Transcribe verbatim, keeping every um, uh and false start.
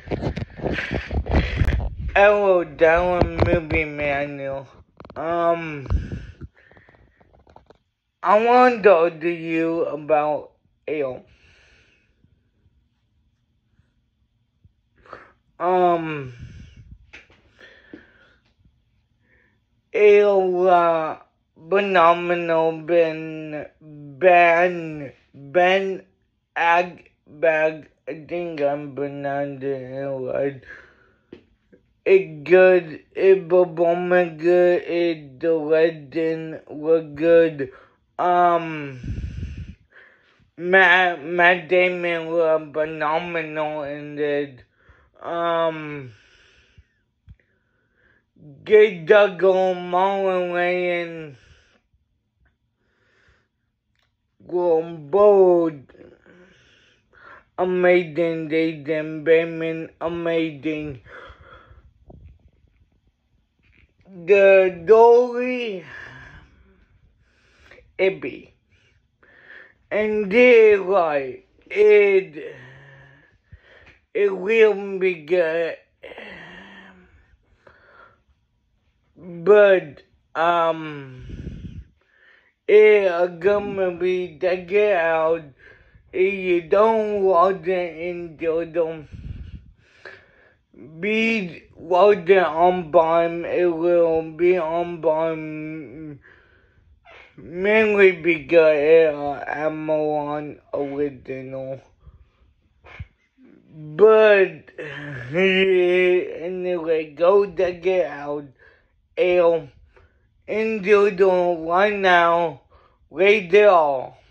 Hello, Dylan Movie Manual. Um, I want to talk to you about ale. Um, ale, uh, phenomenal, Ben, Ben, Ben, Ag, Bag, I think I'm pronouncing it right. It good, it performed good, it the legend was good. Um, Matt, Matt Damon was phenomenal in it. Um, Get Dougal Mullenweg and were both amazing. They did Bateman amazing. The story, Ibby. And they like it, it will be good. But, um, it's gonna be take it out. If you don't watch it enjoy them, be watch it on Prime. It will be on Prime mainly because it's an Amazon original. But anyway, go check it out. Ale, enjoy them right now. Later on.